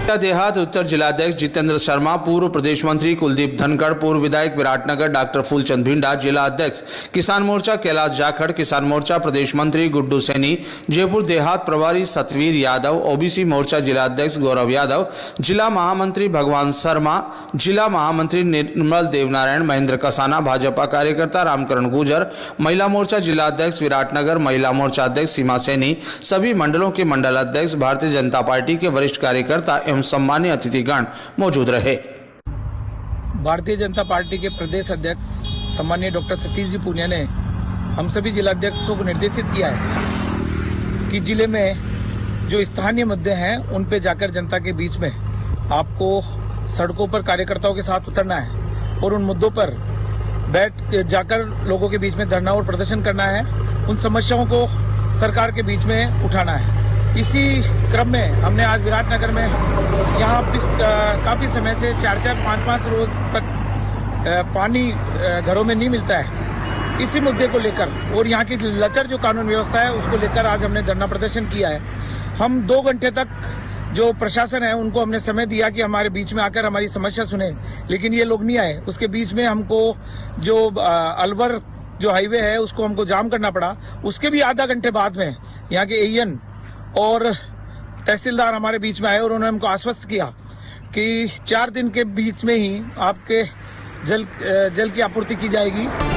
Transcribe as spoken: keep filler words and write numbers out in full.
देहात उत्तर जिलाध्यक्ष जितेंद्र शर्मा, पूर्व प्रदेश मंत्री कुलदीप धनखड़, पूर्व विधायक विराटनगर डॉक्टर फूलचंद भिंडा, जिला अध्यक्ष किसान मोर्चा कैलाश जाखड़, किसान मोर्चा प्रदेश मंत्री गुड्डू सैनी, जयपुर देहात प्रभारी सतवीर यादव, ओबीसी मोर्चा जिला अध्यक्ष गौरव यादव, जिला महामंत्री भगवान शर्मा, जिला महामंत्री निर्मल देवनारायण, महेंद्र कसाना, भाजपा कार्यकर्ता रामकरण गुजर, महिला मोर्चा जिला अध्यक्ष विराटनगर, महिला मोर्चा अध्यक्ष सीमा सैनी, सभी मंडलों के मंडल अध्यक्ष, भारतीय जनता पार्टी के वरिष्ठ कार्यकर्ता एवं सम्मानीय अतिथिगण मौजूद रहे। भारतीय जनता पार्टी के प्रदेश अध्यक्ष सम्मानीय डॉक्टर सतीश जी पूनिया ने हम सभी जिला अध्यक्षों को निर्देशित किया है कि जिले में जो स्थानीय मुद्दे हैं उन पे जाकर जनता के बीच में आपको सड़कों पर कार्यकर्ताओं के साथ उतरना है और उन मुद्दों पर बैठ जाकर लोगों के बीच में धरना और प्रदर्शन करना है, उन समस्याओं को सरकार के बीच में उठाना है। इसी क्रम में हमने आज विराटनगर में यहाँ काफ़ी समय से चार चार पाँच पाँच रोज तक पानी घरों में नहीं मिलता है, इसी मुद्दे को लेकर और यहाँ की लचर जो कानून व्यवस्था है उसको लेकर आज हमने धरना प्रदर्शन किया है। हम दो घंटे तक जो प्रशासन है उनको हमने समय दिया कि हमारे बीच में आकर हमारी समस्या सुने, लेकिन ये लोग नहीं आए। उसके बीच में हमको जो अलवर जो हाईवे है उसको हमको जाम करना पड़ा। उसके भी आधा घंटे बाद में यहाँ के एईएन और तहसीलदार हमारे बीच में आए और उन्होंने हमको आश्वस्त किया कि चार दिन के बीच में ही आपके जल जल की आपूर्ति की जाएगी।